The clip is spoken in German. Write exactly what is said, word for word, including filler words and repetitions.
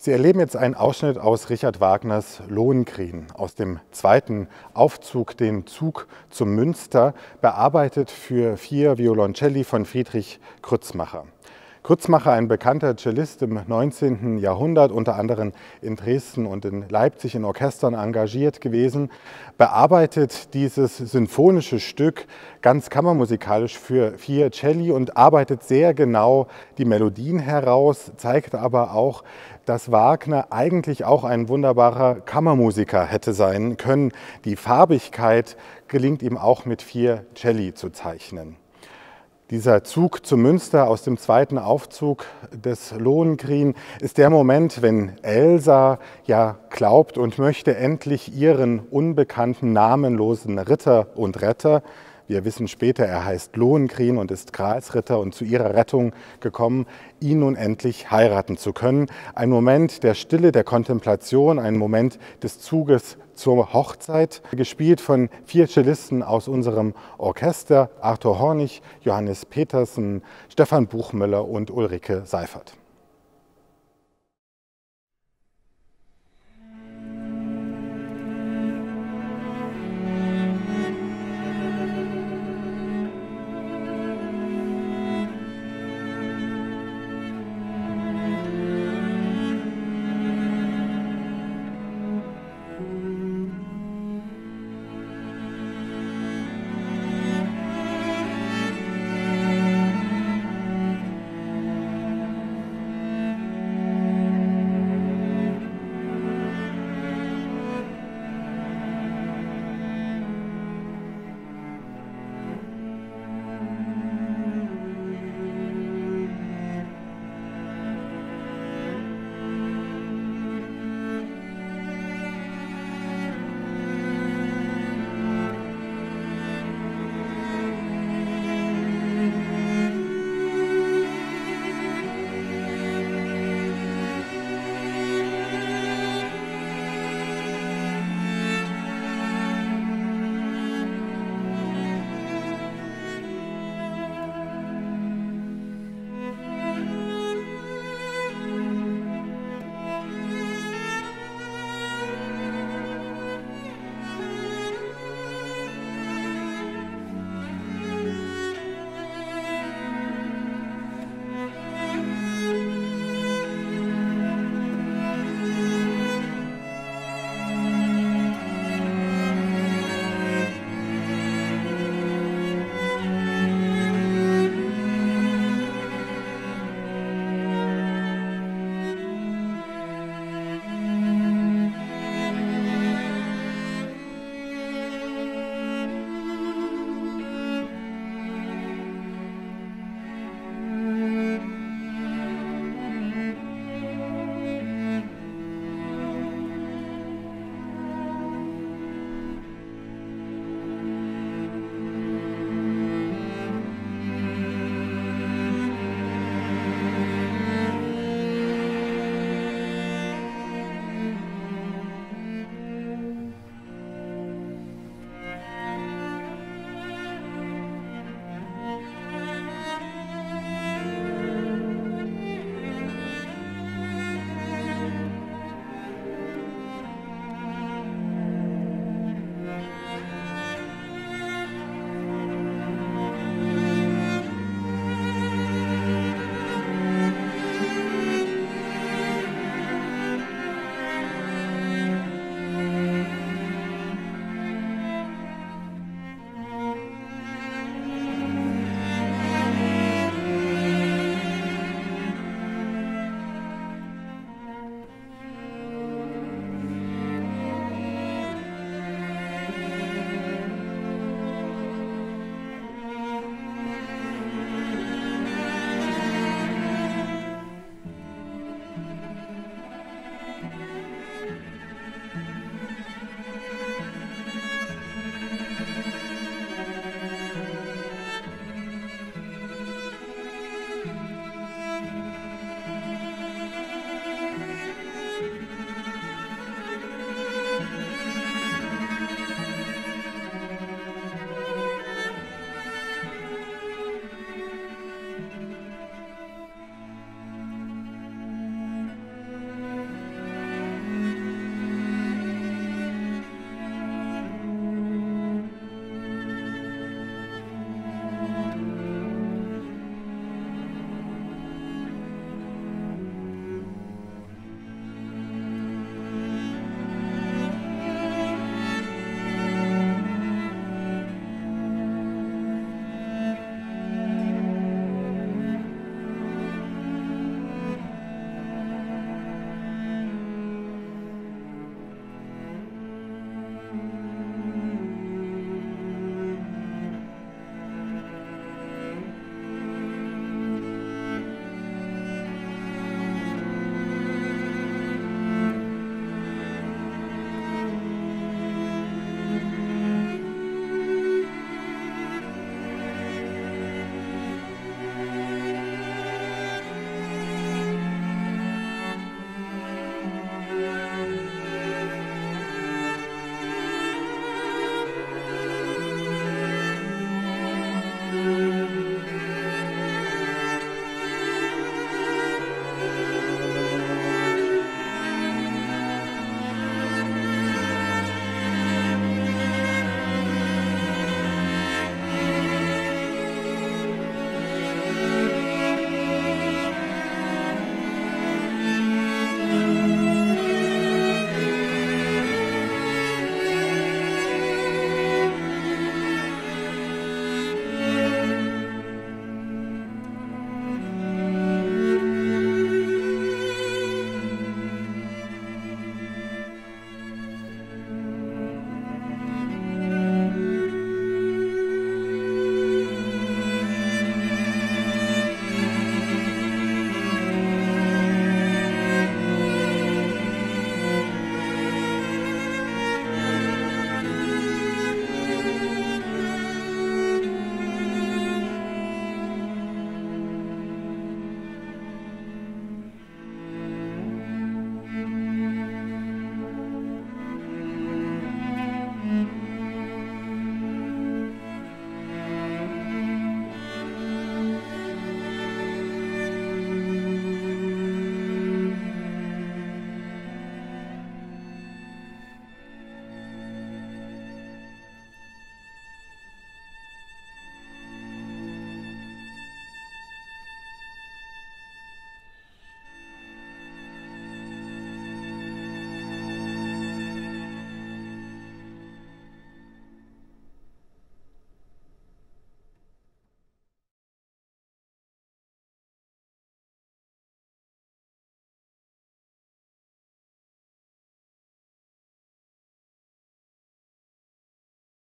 Sie erleben jetzt einen Ausschnitt aus Richard Wagners Lohengrin, aus dem zweiten Aufzug, den Zug zum Münster, bearbeitet für vier Violoncelli von Friedrich Krützmacher. Krützmacher, ein bekannter Cellist im neunzehnten Jahrhundert, unter anderem in Dresden und in Leipzig in Orchestern engagiert gewesen, bearbeitet dieses sinfonische Stück ganz kammermusikalisch für vier Celli und arbeitet sehr genau die Melodien heraus, zeigt aber auch, dass Wagner eigentlich auch ein wunderbarer Kammermusiker hätte sein können. Die Farbigkeit gelingt ihm auch mit vier Celli zu zeichnen. Dieser Zug zum Münster aus dem zweiten Aufzug des Lohengrin ist der Moment, wenn Elsa ja glaubt und möchte endlich ihren unbekannten, namenlosen Ritter und Retter, wir wissen später, er heißt Lohengrin und ist Gralsritter und zu ihrer Rettung gekommen, ihn nun endlich heiraten zu können. Ein Moment der Stille, der Kontemplation, ein Moment des Zuges zur Hochzeit, gespielt von vier Cellisten aus unserem Orchester, Arthur Hornig, Johannes Petersen, Stefan Buchmüller und Ulrike Seifert.